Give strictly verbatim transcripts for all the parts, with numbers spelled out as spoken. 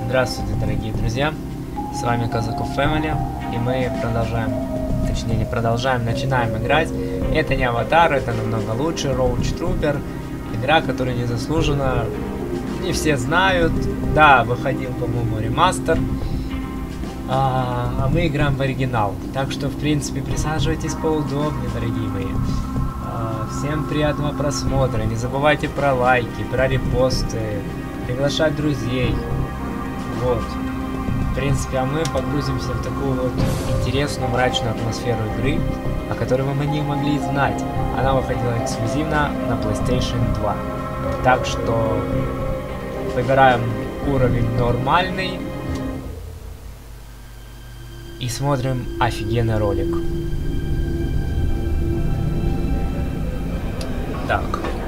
Здравствуйте, дорогие друзья, с вами Казаков Family, и мы продолжаем, точнее не продолжаем, начинаем играть. Это не Аватар, это намного лучше, Roach Trooper, игра, которую незаслуженно не все знают. Да, выходил, по-моему, ремастер, а, а мы играем в оригинал, так что, в принципе, присаживайтесь поудобнее, дорогие мои. А, всем приятного просмотра, не забывайте про лайки, про репосты, приглашать друзей. Вот. В принципе, а мы погрузимся в такую вот интересную, мрачную атмосферу игры, о которой вы не могли знать. Она выходила эксклюзивно на PlayStation два. Так что выбираем уровень нормальный и смотрим офигенный ролик. Так.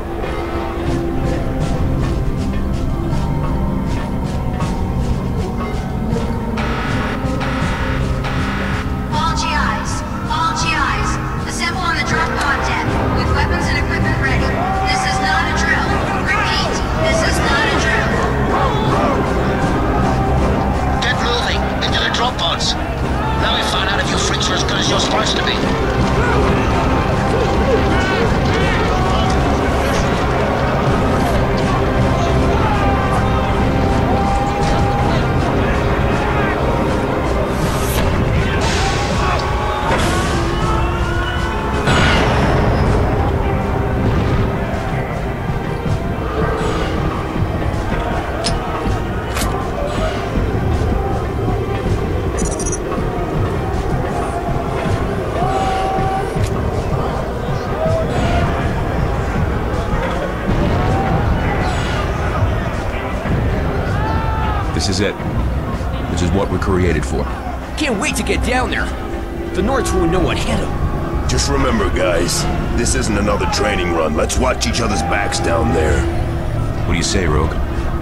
This is it. This is what we're created for. Can't wait to get down there. The Nords won't know what hit them. Just remember, guys, this isn't another training run. Let's watch each other's backs down there. What do you say, Rogue?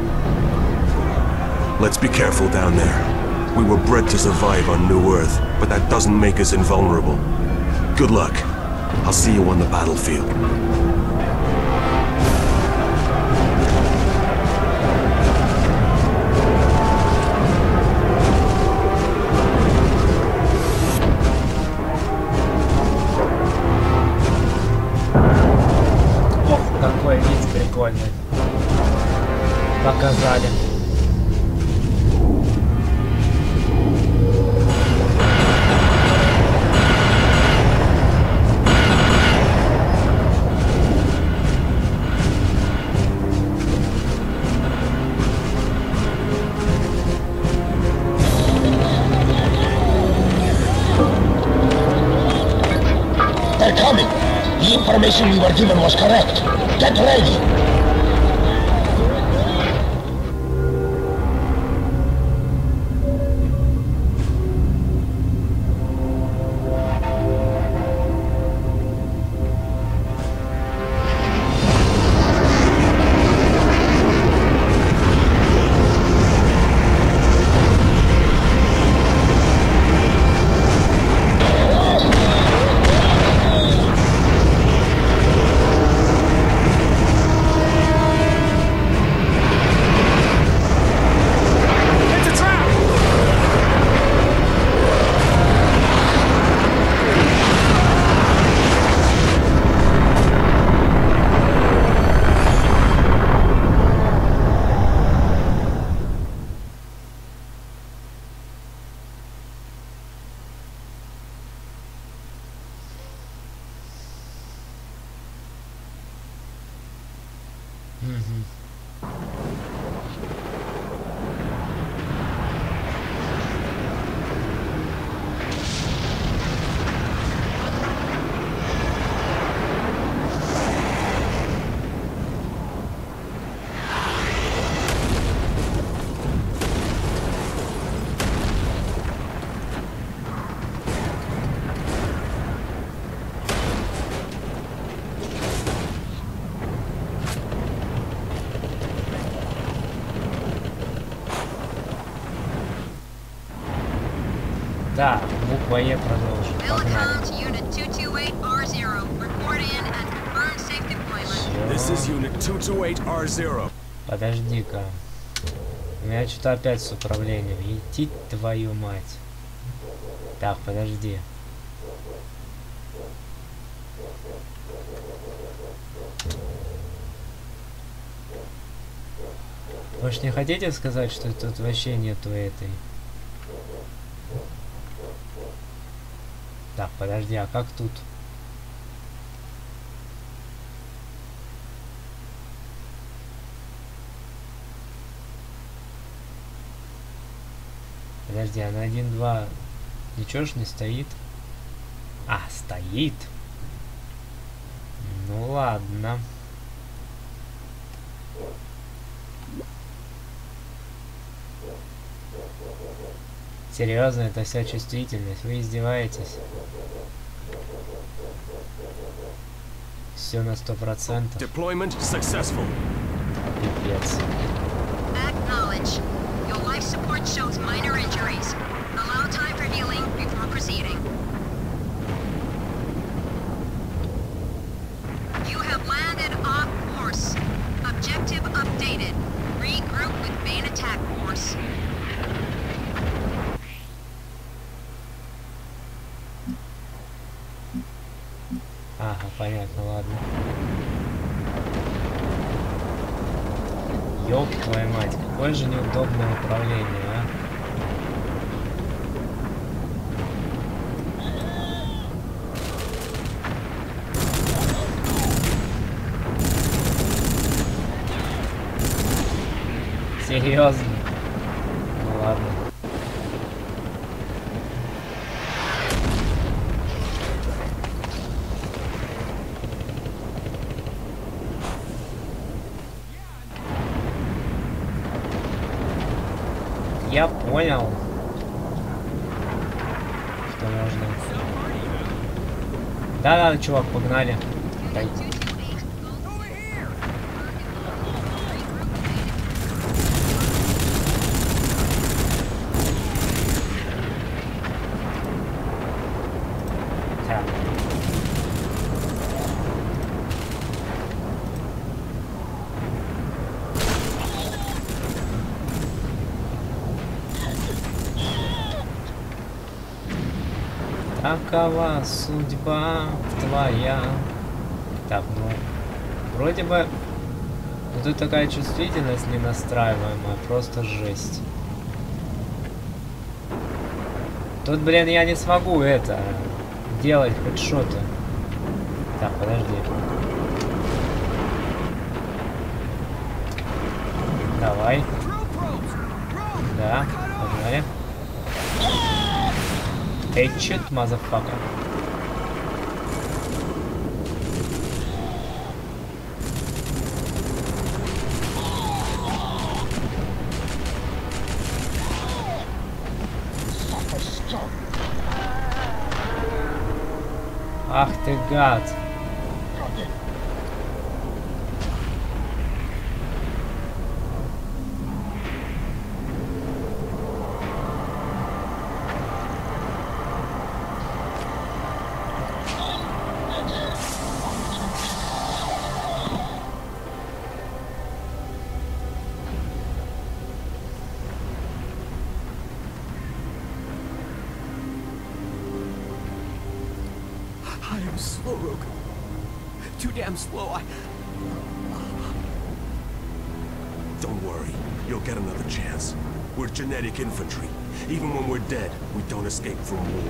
Let's be careful down there. We were bred to survive on New Earth, but that doesn't make us invulnerable. Good luck. I'll see you on the battlefield. Какой вид прикольный показали. They're coming. The information we were given was correct. Get ready! Да, буква Е продолжим. Погнали. This is Unit two two eight R zero. Подожди-ка. У меня что-то опять с управлением. Идти твою мать. Так, подожди. Вы ж не хотите сказать, что тут вообще нету этой? Так, подожди, а как тут? Подожди, а на один-два ничего ж не стоит? А, стоит. Ну ладно. Серьезно, это вся чувствительность? Вы издеваетесь? Все на сто процентов. Deployment successful. Пипец. Acknowledge. Your life support shows minor injuries. Allow time for healing before proceeding. You have landed off course. Objective updated. Regroup with main attack force. Ага, понятно, ладно. Ёб твою мать, какое же неудобное управление, а? Серьезно? Ну ладно. Я понял, что можно. Да-да, чувак, погнали. Дай. Так. Такова судьба твоя. Так, ну, вроде бы, ну тут такая чувствительность не настраиваемая, просто жесть. Тут, блин, я не смогу это делать хоть что-то. Так, подожди. Давай. Да, погнали. Эй, чит, мазафака. Ах ты гад. I am slow, Rogue. Too damn slow. I... Don't worry, you'll get another chance. We're genetic infantry. Even when we're dead, we don't escape from war.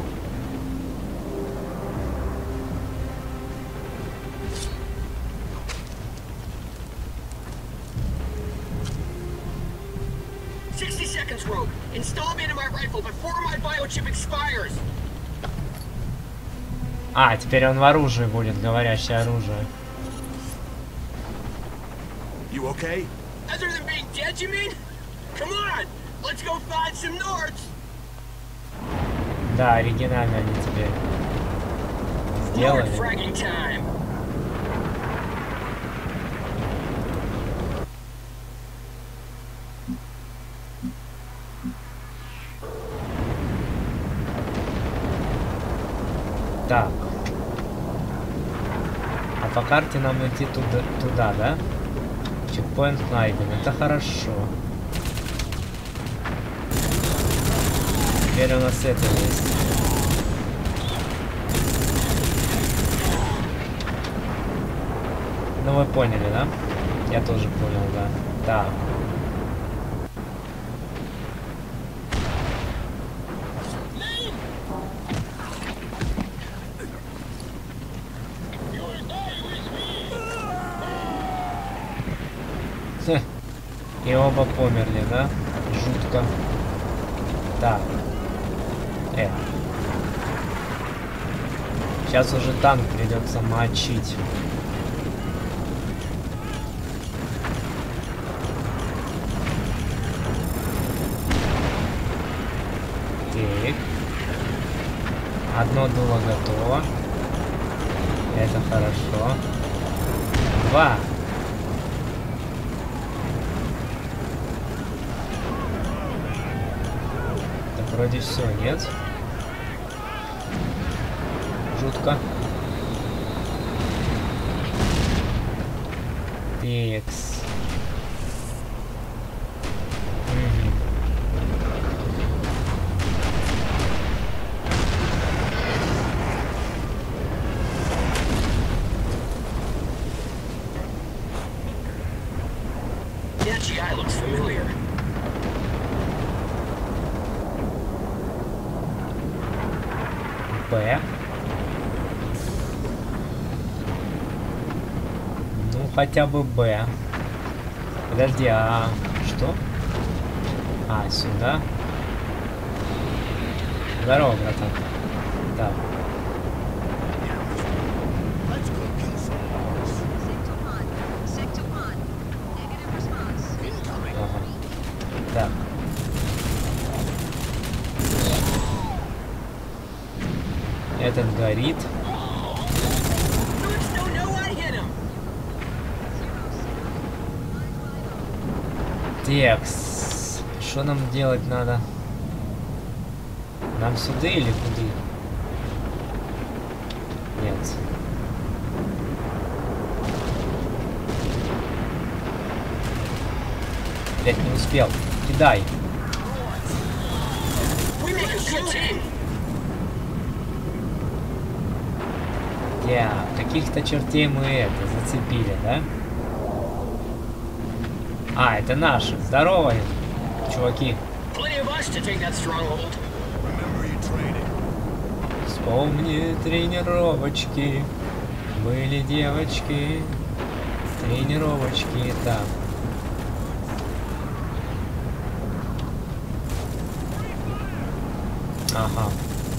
Sixty seconds, Rogue. Install me into my rifle before my biochip expires. А, теперь он в оружии будет, говорящее оружие. You okay? Other than being dead, you mean? Come on, let's go find some Nords. Да, оригинально они теперь Nord сделали. fragging time. Так. А по карте нам идти туда, туда, да? Чекпоинт найден. Это хорошо. Теперь у нас это есть. Ну вы поняли, да? Я тоже понял, да. Так. Хе. И оба померли, да? Жутко. Так. Э. Сейчас уже танк придется мочить. Так. Одно дуло готово. Это хорошо. Два. Так, вроде все, нет? Жутко. Текс. Угу. That G I looks familiar. Б. Ну, хотя бы Б. Подожди, а что? А, сюда. Здорово, братан. Так. Ага. Так. Этот горит. Текс. Что нам делать надо? Нам сюда или куда? Нет. Блять, не успел. Кидай. Я, каких-то чертей мы это зацепили, да? А, это наши. Здорово, чуваки. Вспомни тренировочки. Были девочки. Тренировочки. Так. Ага.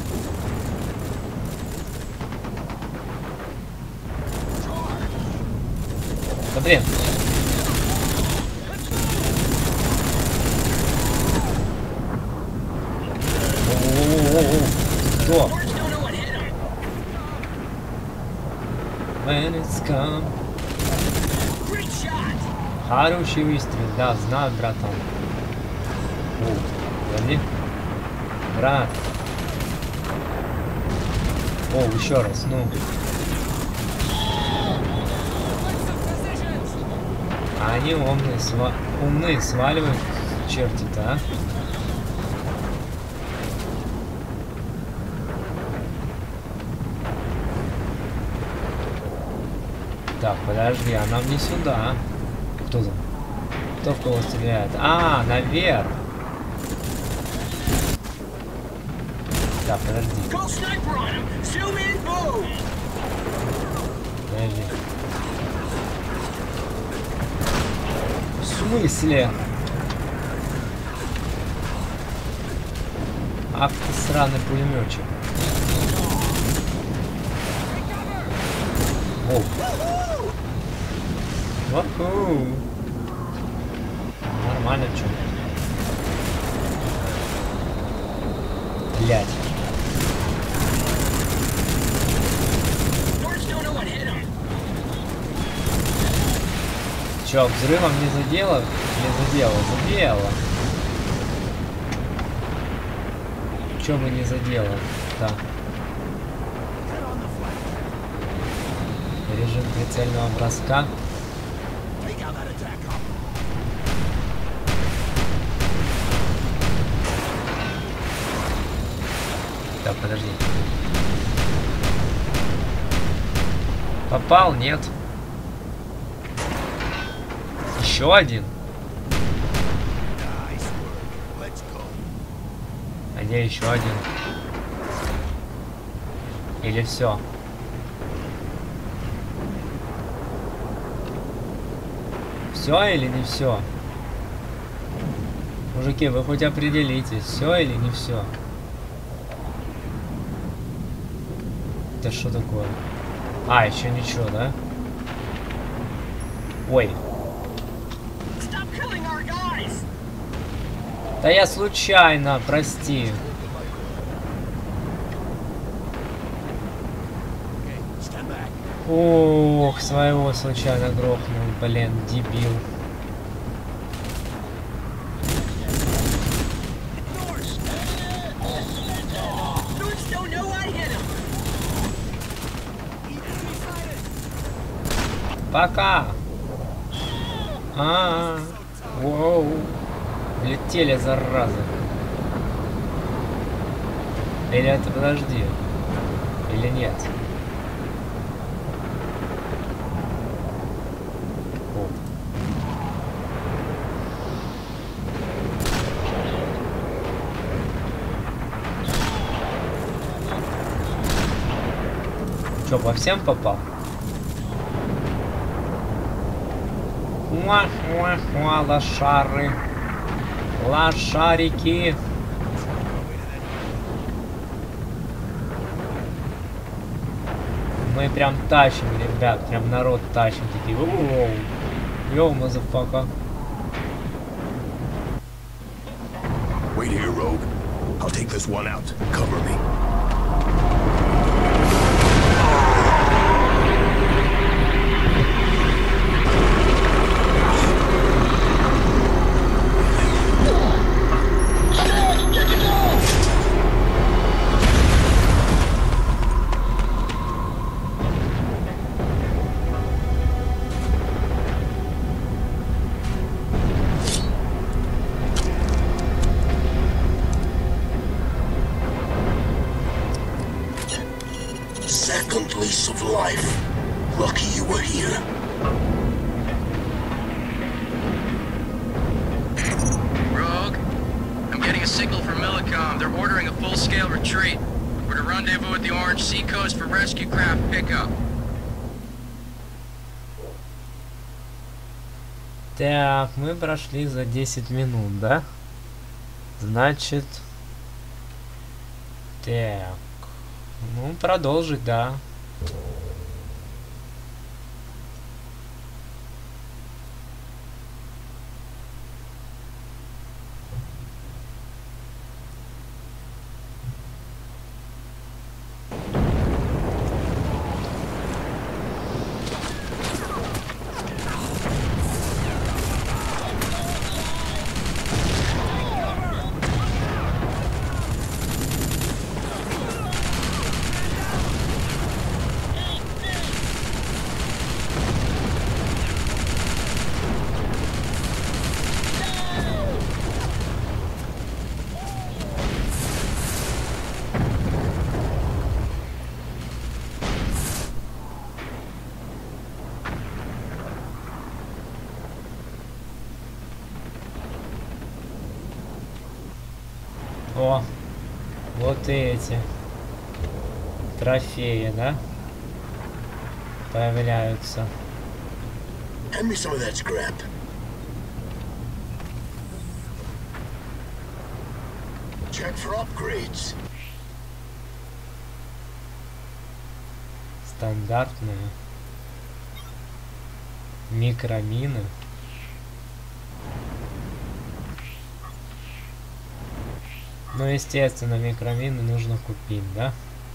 Да блин. Кто? When it's come. Хороший выстрел, да, знаю, братан. О, подожди. Брат. О, еще раз, ну. Они умные, сва... умные сваливают черти-то, а? Так, подожди, а нам не сюда. Кто там? Кто в кого стреляет? А, наверх. Так, подожди. Подожди. В смысле? Ах ты сраный пулеметчик. О. Ваху. Нормально, чё? Блять. Чё, взрывом не задело? Не задело, задело. Чё бы не задело? Так. Режим прицельного броска. подожди. Попал, нет. Еще один. А где еще один? Или все? Все или не все? Мужики, вы хоть определитесь, все или не все? Это что такое? А, еще ничего, да? Ой. Да я случайно, прости. Ох, своего случайно грохнул, блин, дебил. Пока. А, -а, -а. Воу. Летели, заразы. Или это, подожди. Или нет? О. Чё, по всем попал? Хуа-хуа-хуа, лошары. Лошарики. Мы прям тащим, ребят. Прям народ тащим. Такие. Воу. Йоу, мазафака. Wait here, Rogue. I'll take this one out. Cover me. Second lease of life. Lucky you were here. Rogue, I'm getting a signal from Millicom. They're ordering a full-scale retreat. We're to rendezvous at the Orange Sea Coast for rescue craft pickup. Так, мы прошли за десять минут, да? Значит... Так... Ну, продолжить, да. О, вот и эти трофеи, да, появляются. Hand me some of that scrap. Check for upgrades. Стандартные микромины. Ну, естественно, микромины нужно купить, да?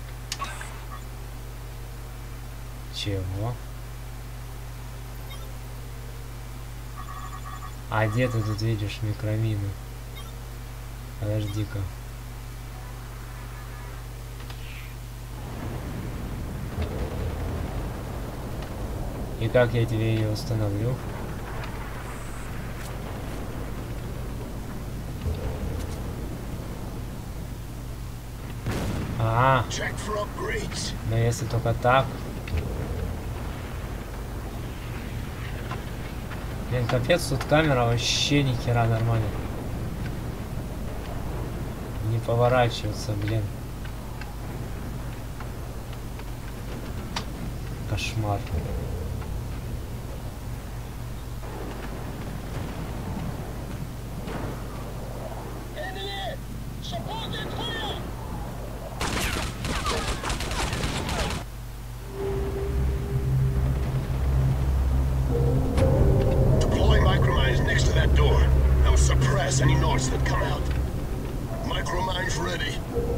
Чего? А где ты тут видишь микромины? Подожди-ка. И как я тебе ее установлю? А, Check for upgrades. да если только так. Блин, капец, тут камера вообще ни хера нормально. Не поворачивается, блин. Кошмар. Enemy! Support the clear! Deploy micromines next to that door. They'll suppress any noise that come out. Micromines ready.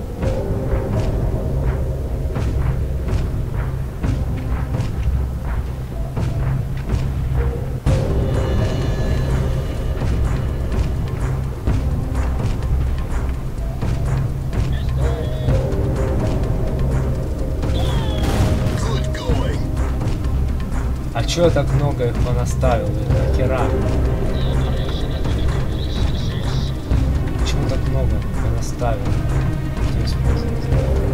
Good going. А чё так много их понаставил? Нахера? Почему так много понаставил? Где использовать?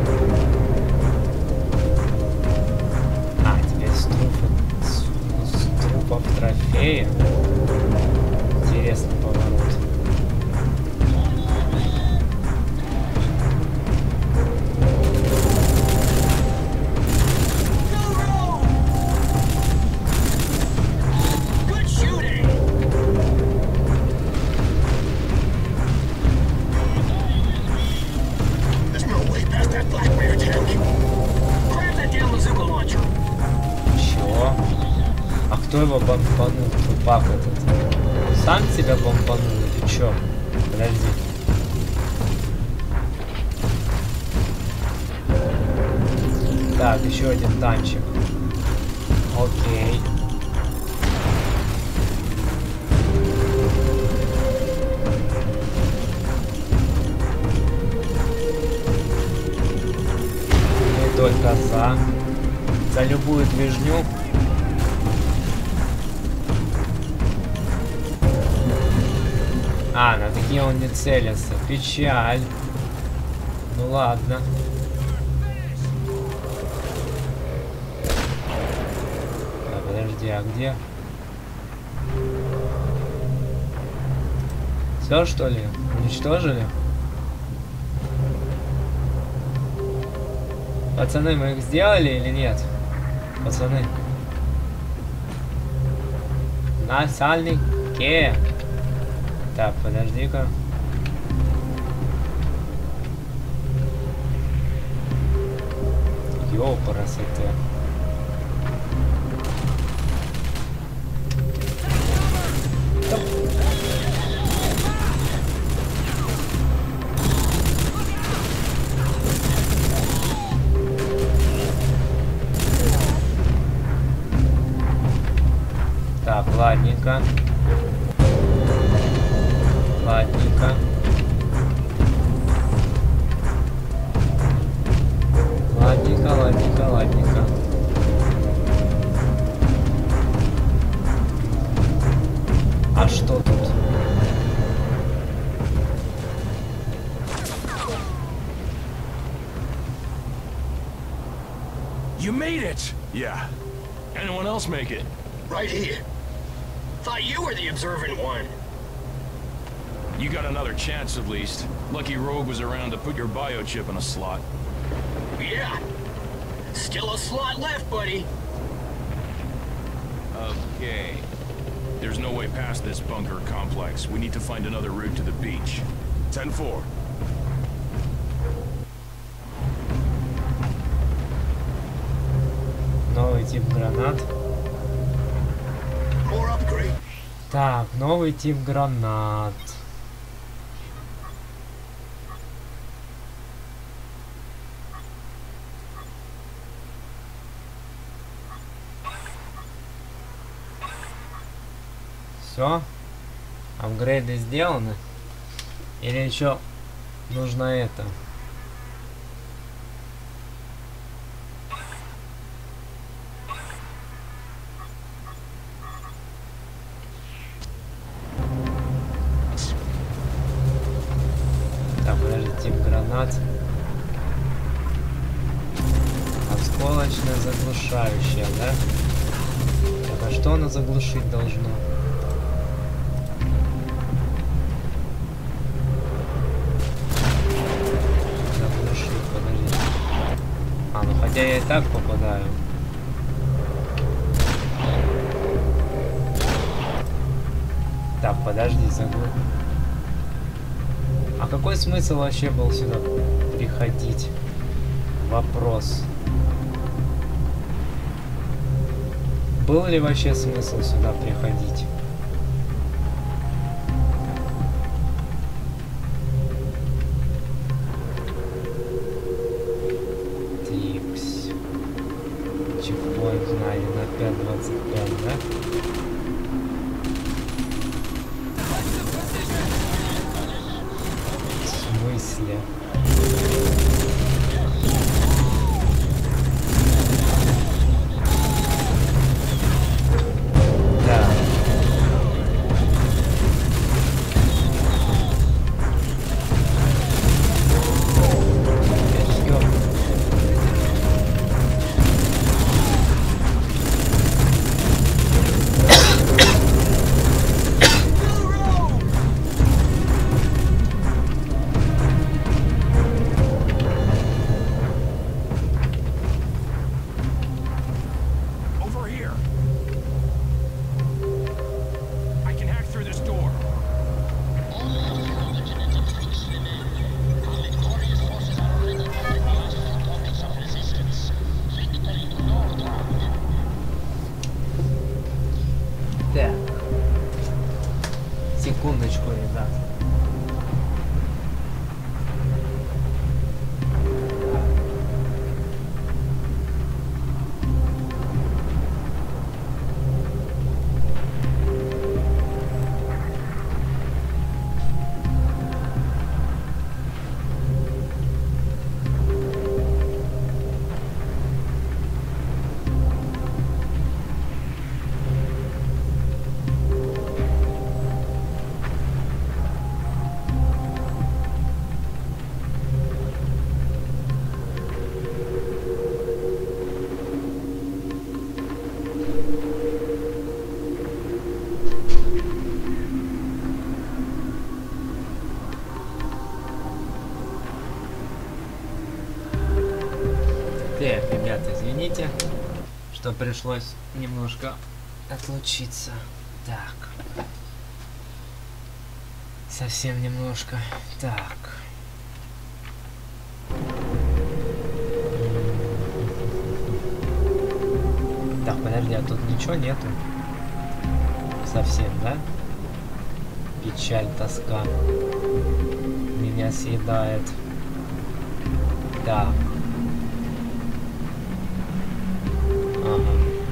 А, теперь с трупов, с, с трупов трофея. Интересный поворот. Good shooting! There's no way past that black bear tank. Grab that damn bazooka launcher! Чего? А кто его бомбанул? Тупак этот. Он сам себя бомбанул или чё? Подожди. Так, еще один танчик. Окей. Мы только за. За любую движню. А, на такие он не целится. Печаль. Ну ладно. А, подожди, а где? Все, что ли? Уничтожили? Пацаны, мы их сделали или нет? Пацаны. Насальники. Так, подожди-ка. Ёпарасоте. Так, ладненько. Ладненько. Ладненько, ладненько, ладненько. А что тут? You made it! Yeah. Anyone else make it? Right here. Thought you were the observant one. You got another chance at least. Lucky Rogue was around to put your biochip in a slot. Yeah. Still a slot left, buddy. Okay. There's no way past this bunker complex. We need to find another route to the beach. ten four. Новый тип гранат. More upgrade. Так, новый тип гранат. Все? Апгрейды сделаны? Или еще нужно это? Так, подожди, тип гранат. Мощное заглушающее, да? Так, а что оно заглушить должно? Заглушить, подожди. А, ну хотя я и так попадаю. Так, подожди, заглушить. А какой смысл вообще был сюда приходить? Вопрос. Был ли вообще смысл сюда приходить? Тикс. Чекпоинт знаю на пять двадцать пять, да? В смысле? Секундочку, ребят. Так, ребята, извините, что пришлось немножко отлучиться. Так. Совсем немножко. Так. Так, подожди, а тут ничего нету? Совсем, да? Печаль, тоска меня съедает. Так. Ага.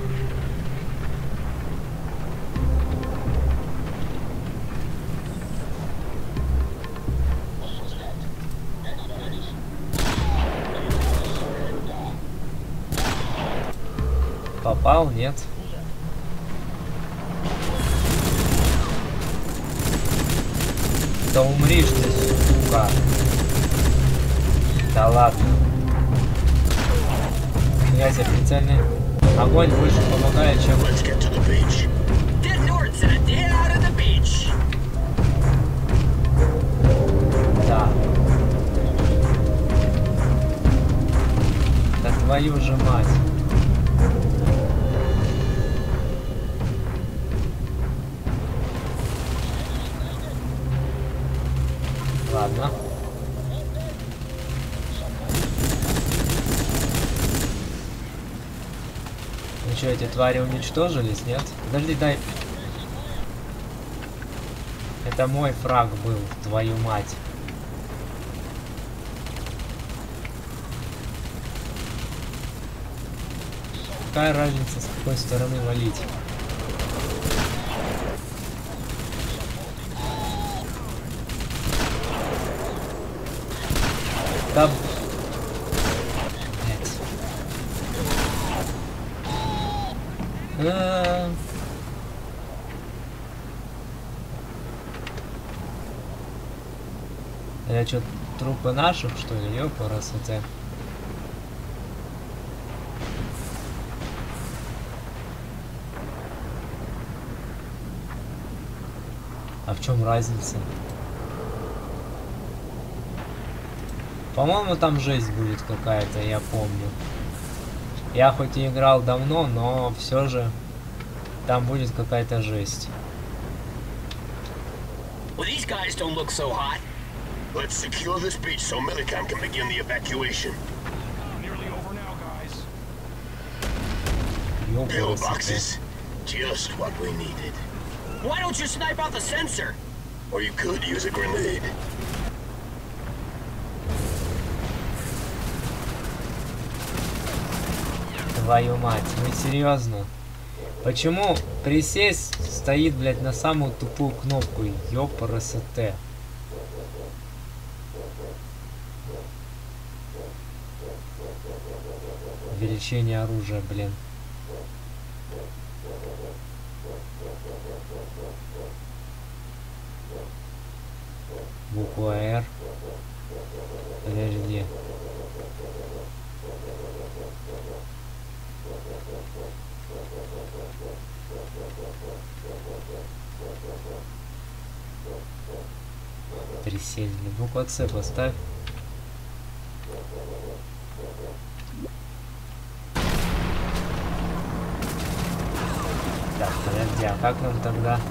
Попал, нет? Да умришь ты, сука. Да ладно. Я себе прицельный. Огонь больше помогает, чем... Да. Да твою же мать. Ладно. Ну что, эти твари уничтожились, нет? Подожди, дай. Это мой фраг был, твою мать. Какая разница, с какой стороны валить? Да... Блять. А-а-а. Я чё, трупы наших, что ли? Ёпарасоте. А в чем разница? По-моему, там жесть будет какая-то, я помню. Я хоть и играл давно, но все же там будет какая-то жесть. Well, these guys don't look so hot. Let's secure this beach so Millicom can begin the evacuation. Nearly over now, guys. Pillboxes. Just what we needed. Why don't you snipe out the sensor? Or you could use a grenade. Твою мать, вы серьезно? Почему присесть стоит, блядь, на самую тупую кнопку? Ёпрст. Увеличение оружия, блин. Буква R. Подожди. Присесть, блин. Буква С поставь. Так, подожди, а как нам тогда?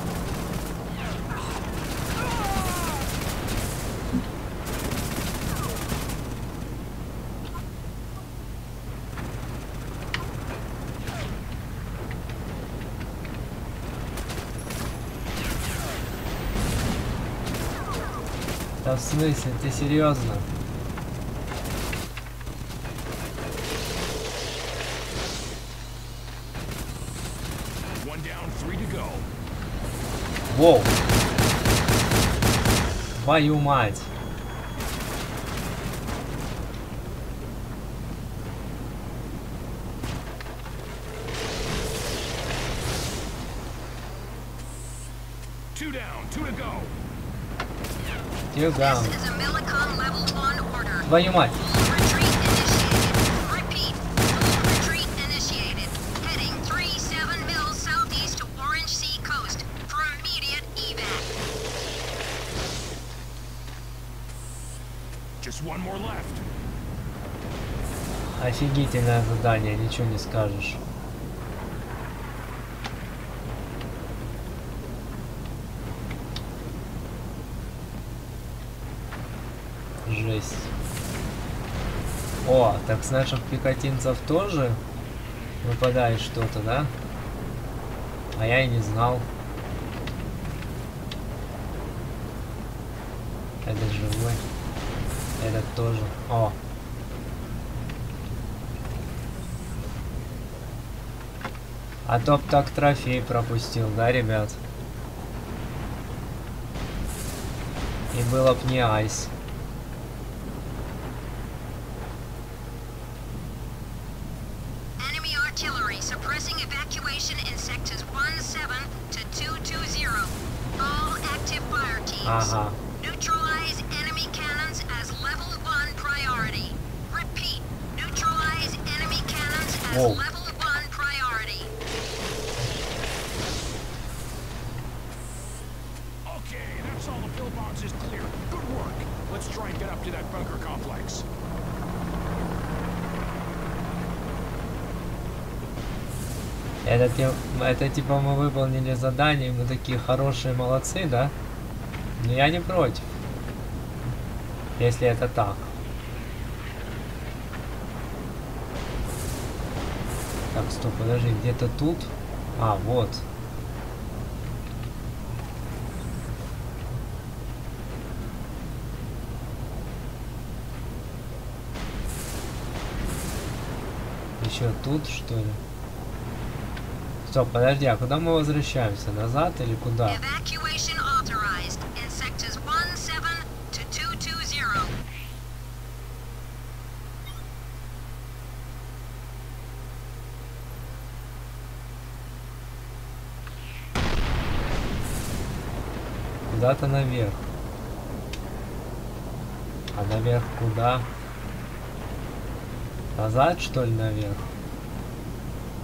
Да в смысле, ты серьезно? Воу! Твою мать! Two down, two to go. Two down. This is a Millicom level one order. Твою мать! Full retreat initiated. Repeat. Full retreat initiated. Heading three seven mils southeast to Orange Sea coast for immediate evac. Just one more left. Офигительное задание, ничего не скажешь. Жесть. О, так с наших пехотинцев тоже выпадает что-то, да? А я и не знал. Этот живой. Этот тоже. О. А топ так трофей пропустил, да, ребят? И было б не айс. Enemy artillery suppressing evacuation in sectors one seven to two two zero. All active fire teams. Ага. Neutralize enemy cannons as level one priority. Repeat. Neutralize enemy cannons as Whoa. level one priority. Okay, that's all the pillboxes clear. Good work. Let's try and get up to that bunker complex. Это, те- это типа мы выполнили задание, мы такие хорошие молодцы, да? Но я не против. Если это так. Так, стоп, подожди, где-то тут? А, вот. Еще тут, что ли? Стоп, подожди, а куда мы возвращаемся? Назад или куда? Evacuation authorized in sectors one seven to two two zero. Куда-то наверх. А наверх куда? Назад, что ли, наверх?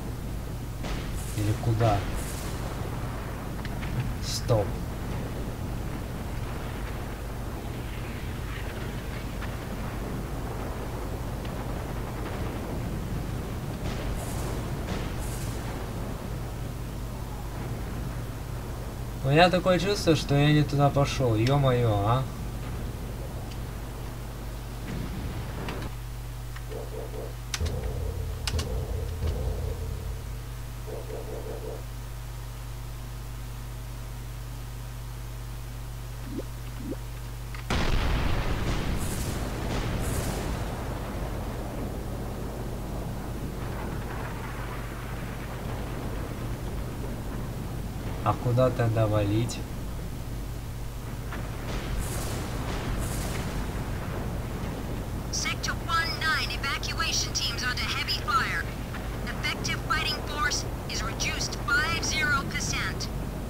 Или куда? Стоп. меня такое чувство, что я не туда пошел. Ё-моё, а? А куда тогда валить? Sector one nine evacuation teams under heavy fire. Effective fighting force is reduced five zero percent.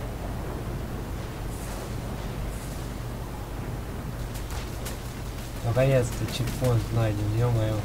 Наконец-то чекпоинт найден, ё-моё.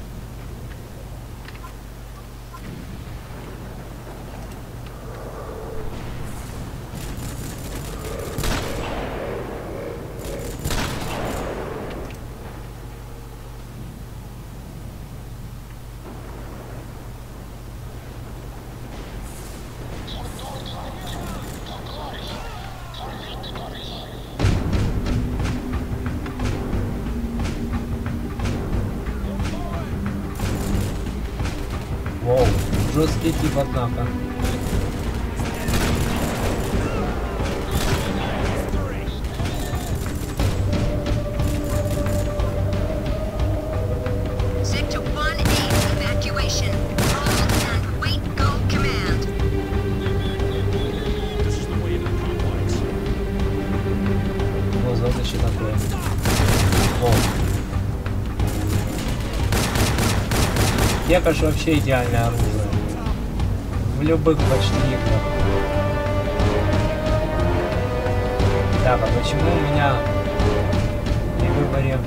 Воу, жесткий тип, однако. Sector one eight evacuation. Hold and wait go command. This is the way into the complex. Вот зато еще такое. Воу. Кепа ж вообще идеальное оружие. В любых почти играх. Так, а почему у меня при выборе...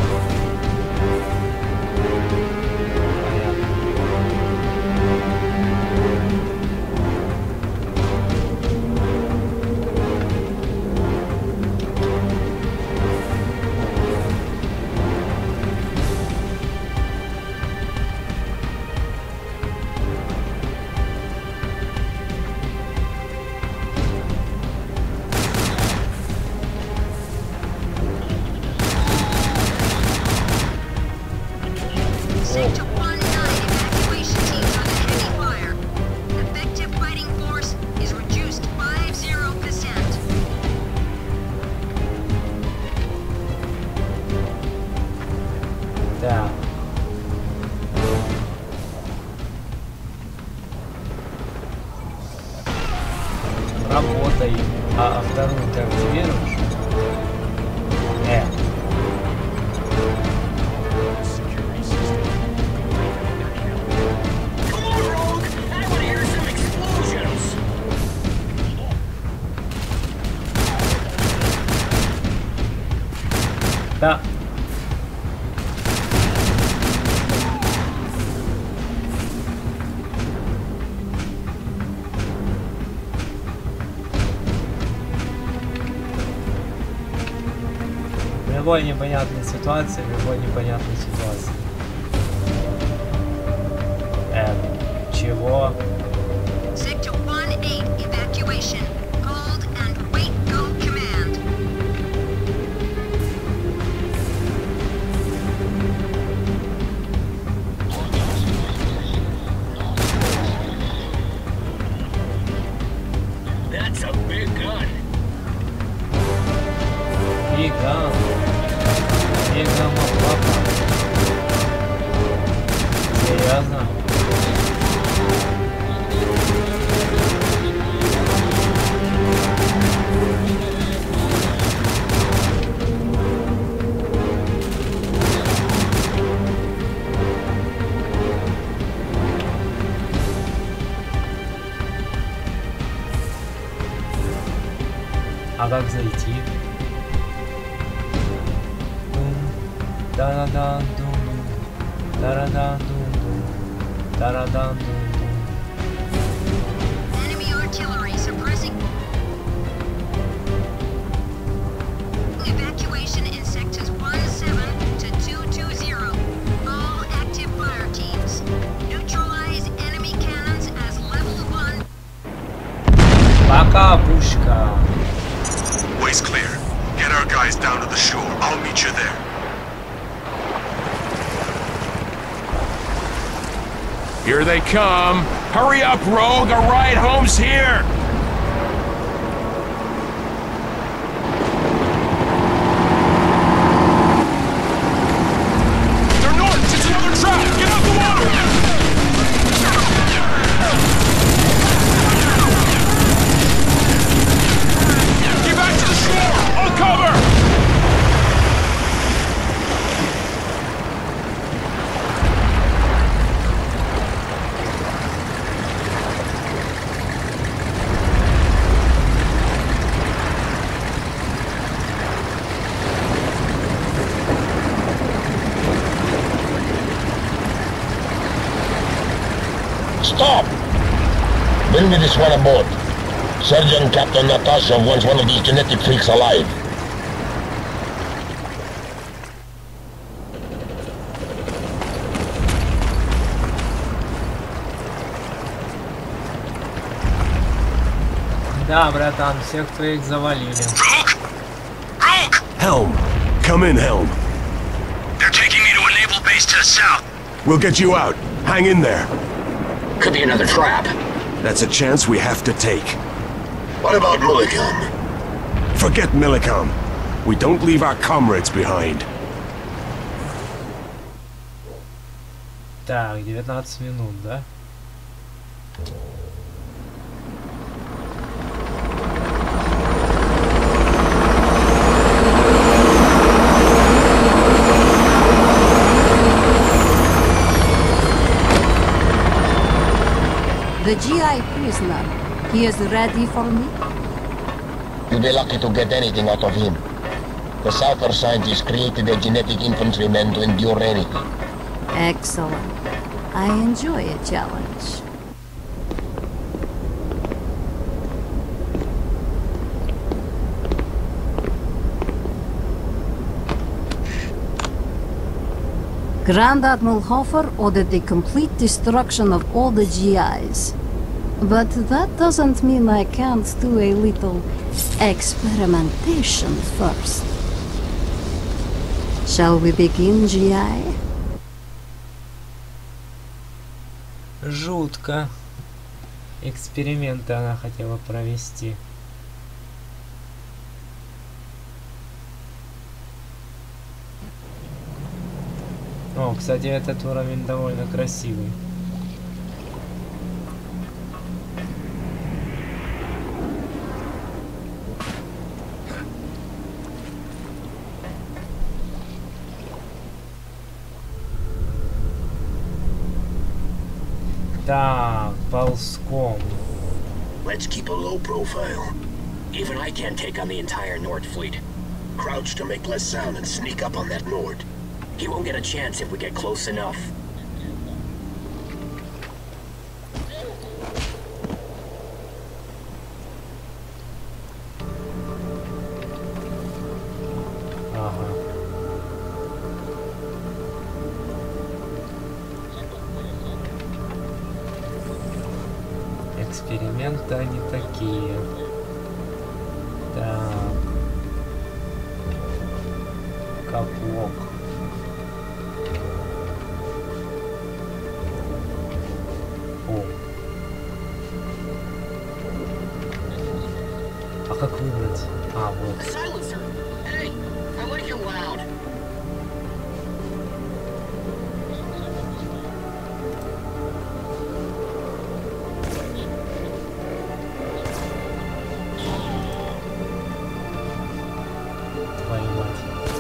Sector one nine evacuation teams under heavy fire. Effective fighting force is reduced five zero percent. Да. Работай. А, а вторую ты активируешь? Э. Come on, Rogue! I want to hear some explosions! Да. В любой непонятной ситуации, в любой непонятной ситуации. Эм, чего? Sector one eight evacuation. Hold and wait go command. That's a big gun. Фига. Фига, папа. Серьезно? А как зайти? Да-да-да, дум, да-да-да, дум, да-да-да, дум. Enemy artillery suppressing. Evacuation in sectors one seven to two two zero. All active fire teams. Neutralize enemy cannons as level one. Пока, пушка. clear. Get our guys down to the shore. I'll meet you there. Here they come. Hurry up, Rogue. A ride home's here. They're north. It's another trap. Get out the water. Get back to the shore. I'll cover. Stop! Bring me this one aboard. Surgeon Captain Natasha wants one of these genetic freaks alive. Да, братан, всех твоих завалили. Rogue! Rogue! Helm! Come in, Helm. They're taking me to a naval base to the south. We'll get you out. Hang in there. Could be another trap. That's a chance we have to take. What about Millicom? Forget Millicom. We don't leave our comrades behind. Так, девятнадцать минут, да? The G I prisoner, he is ready for me? You'll be lucky to get anything out of him. The Southern scientists created a genetic infantryman to endure anything. Excellent. I enjoy a challenge. Grand Admiral Hofer ordered the complete destruction of all the G Is. But that doesn't mean I can't do a little experimentation first. Shall we begin, G I? Жутко. Эксперименты она хотела провести. О, кстати, этот уровень довольно красивый. Так, ползком. Let's keep a low profile. Even I can't take on the entire Nord fleet. Crouch to make less sound and sneak up on that Nord. He won't get a chance if we get close enough. Ага. Эксперименты они такие. Так. Каплок. А как выбрать? А, вот. Silencer! Hey, I like you loud. Твою мать.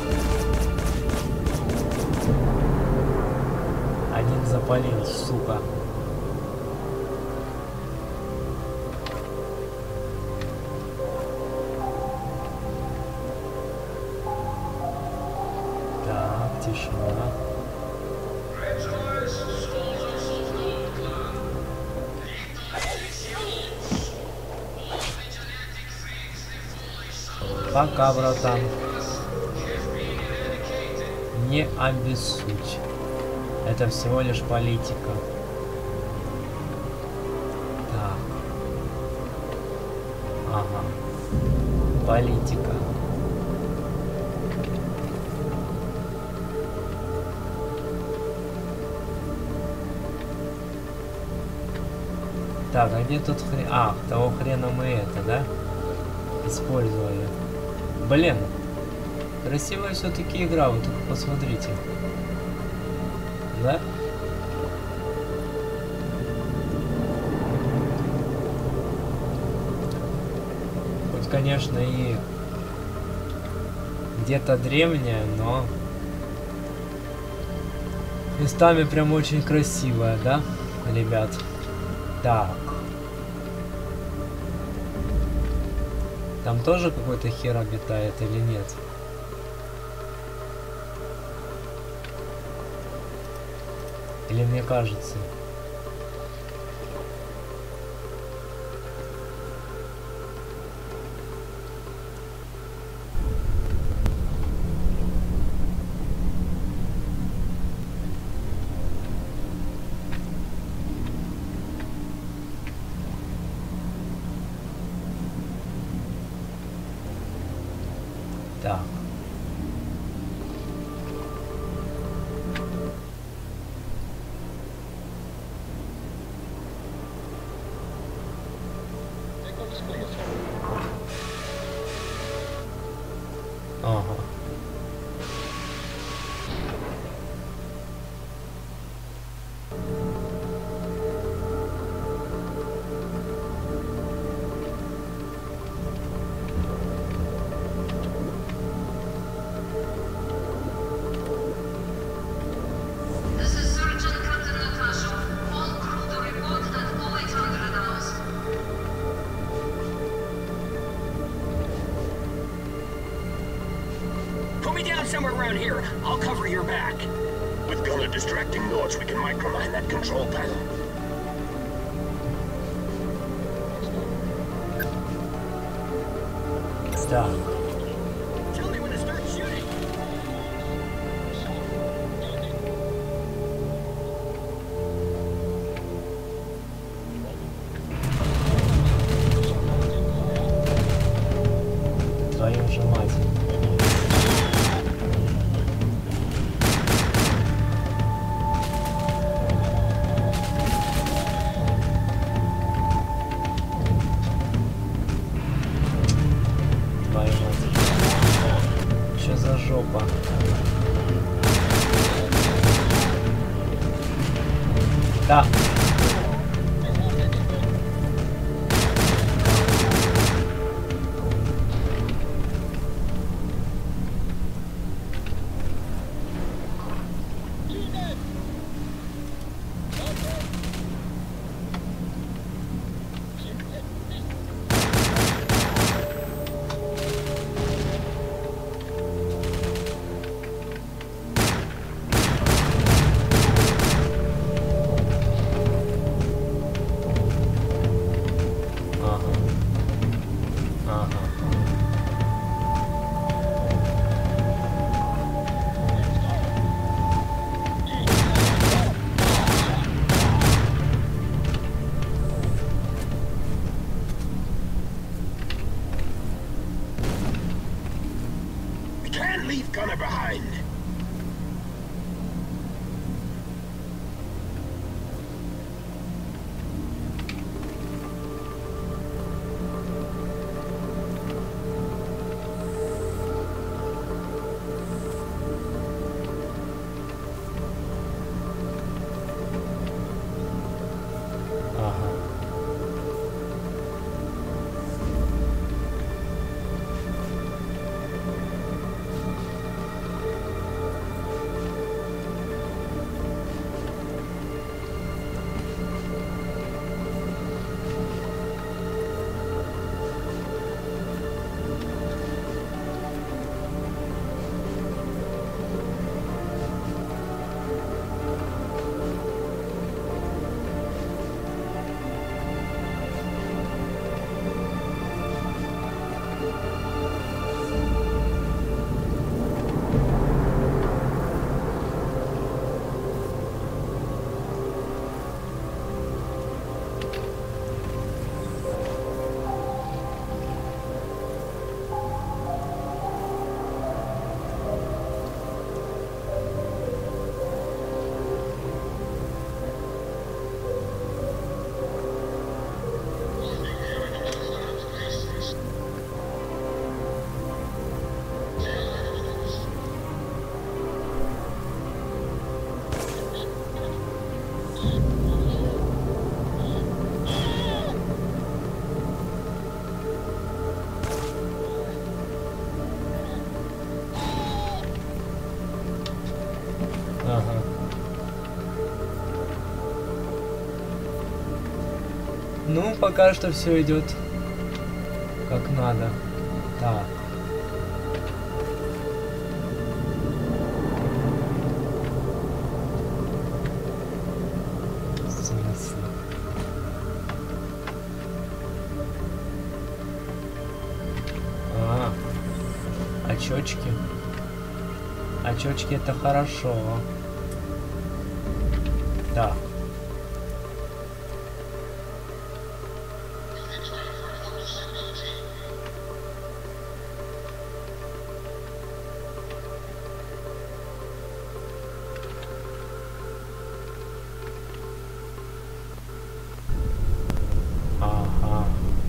Один запалил, сука. Тишина. Пока, братан. Не обессудь. Это всего лишь политика. Так. Ага. Политика. Так, а где тут хрен? А, того хрена мы это, да? Использовали. Блин. Красивая все-таки игра, вы только посмотрите. Да? Хоть, конечно, и где-то древняя, но местами прям очень красивая, да, ребят? Так. Там тоже какой-то хер обитает или нет? Или мне кажется? Так. Ага. This is Surgeon Captain Natasha. All crew to report at oh eight hundred hours. Put me down somewhere around here. I'll cover your back. With Gunner distracting nodes, we can micromine that control panel. Так. Tell me when to start shooting. Твою же мать. Твою мать. Что за жопа? Да. We can't leave Gunner behind. Ага. Ага. Ну, пока что все идет как надо. Так. Смысл. А, очечки. Очечки это хорошо. Да. Ага.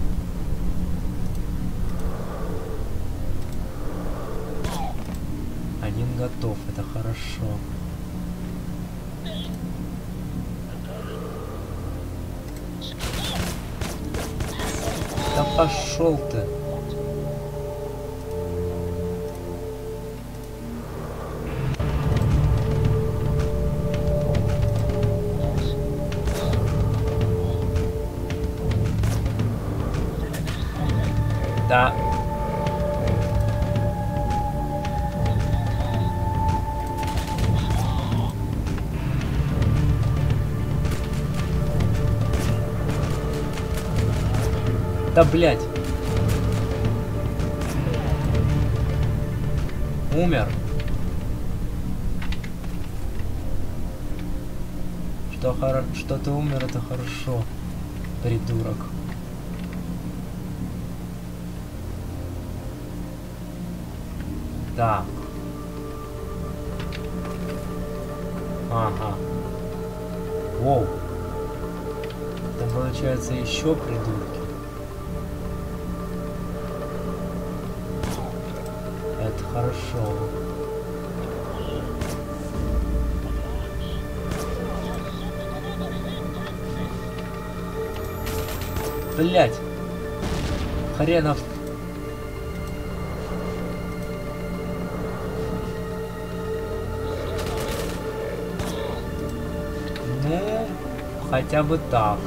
Один готов, это хорошо. Да пошел ты. Да. Да, блядь. Умер. Что, хоро... что ты умер, это хорошо, придурок. Так. Ага. Воу. Это получается еще придурки. Это хорошо. Блять. Хренов. Ну, хотя бы так.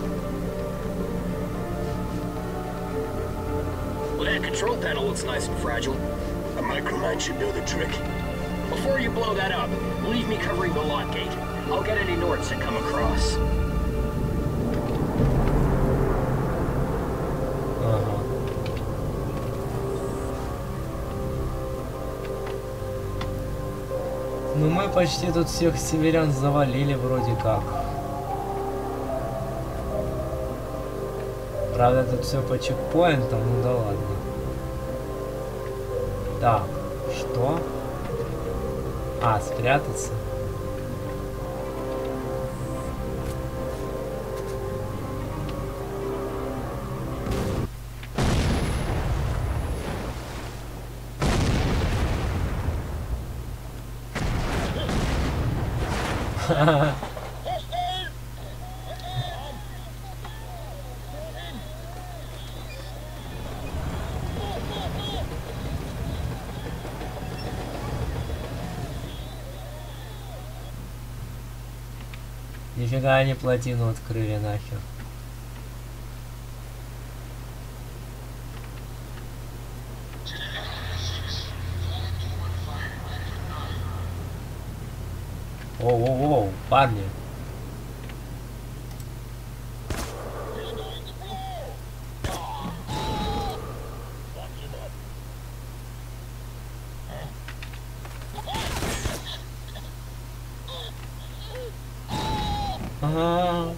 Well, that control panel looks nice and fragile. A micromine should do the trick. Before you blow that up, leave me covering the lock gate. I'll get any Nords that come across. Ага. Ну мы почти тут всех северян завалили вроде как. Правда тут все по чекпоинтам, ну да ладно. Так, что? А, спрятаться. Ха-ха-ха. Нифига они плотину открыли нахер. Воу-воу-воу, парни. Ага.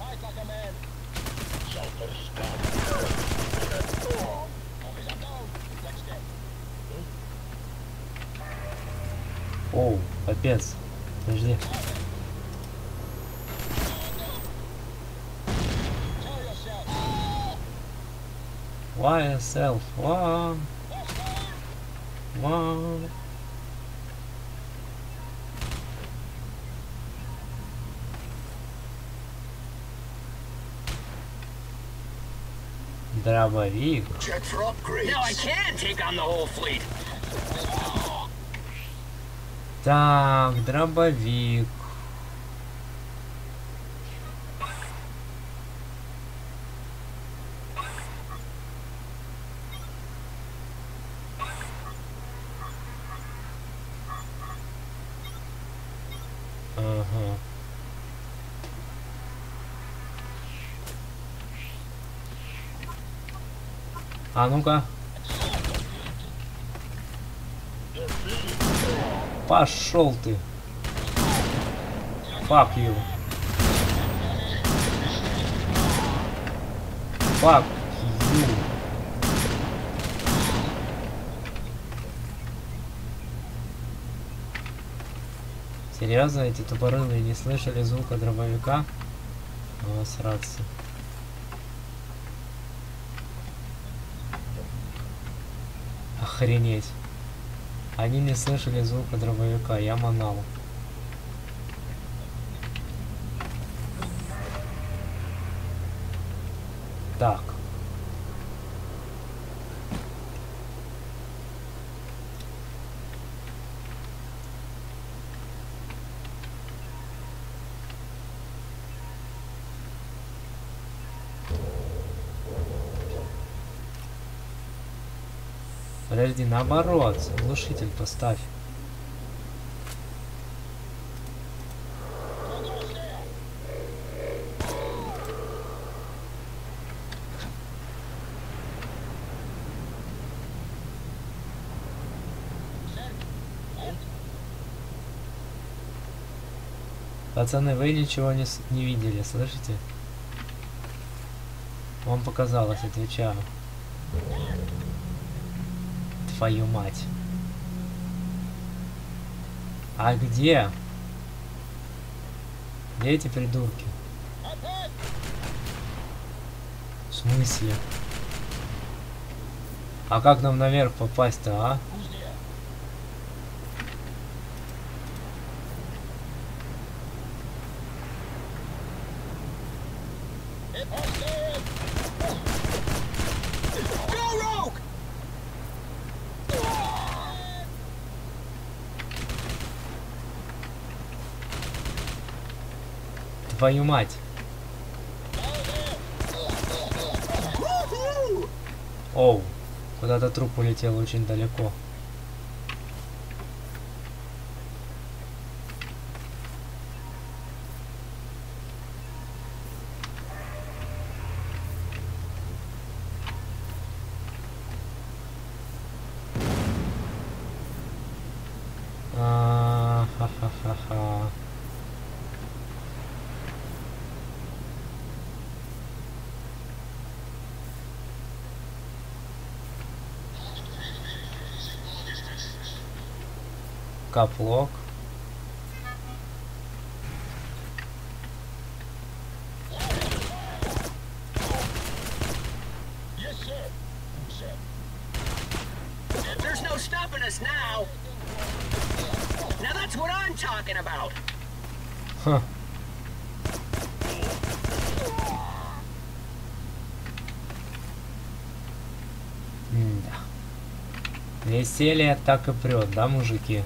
Оу, капец. Подожди. Why yourself? Why? Why? Дробовик. Check for upgrades. Now I can take on the whole fleet. Так, дробовик. Ага. А ну-ка. Пошел ты. Fuck you. Fuck you. Серьезно, эти тупорылые не слышали звука дробовика? О, сраться. Охренеть. Они не слышали звука дробовика, я манал. Так. Подожди, наоборот, глушитель поставь. Пацаны, вы ничего не, с- не видели, слышите? Вам показалось, отвечаю. Твою мать. А где? Где эти придурки? В смысле? А как нам наверх попасть-то, а? Твою мать. Оу, куда-то труп улетел очень далеко. А, ха-ха-ха-ха. Каплок. There's no stopping us now. Now that's what I'm talking about. Ха. М-да. Веселье так и прет, да, мужики?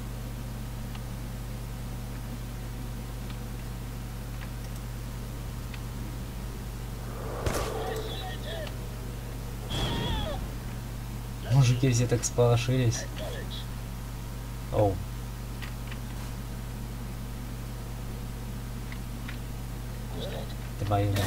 Мужики все так сполошились. Оу. Твою мать.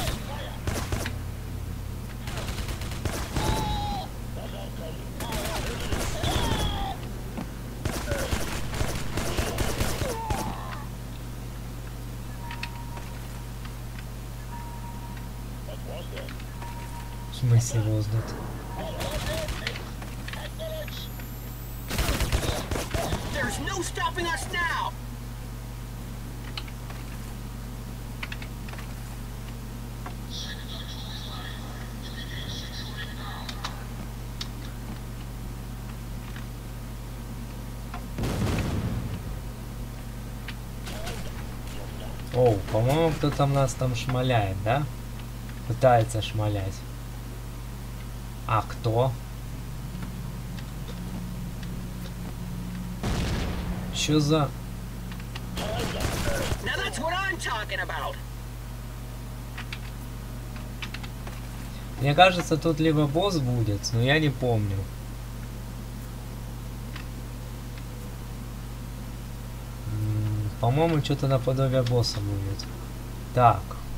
В смысле воздух? There's no stopping us now. Оу, по-моему, кто там нас там шмаляет, да? Пытается шмалять. А кто? Чё за... Now that's what I'm talking about. Мне кажется, тут либо босс будет, но я не помню. М, По-моему, что-то наподобие босса будет. Так.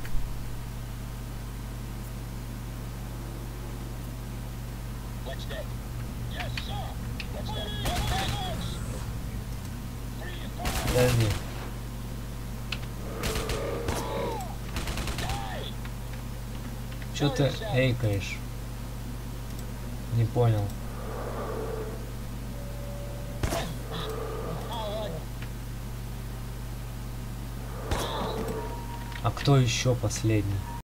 Подожди. Чё ты эйкаешь? Не понял. А кто еще последний?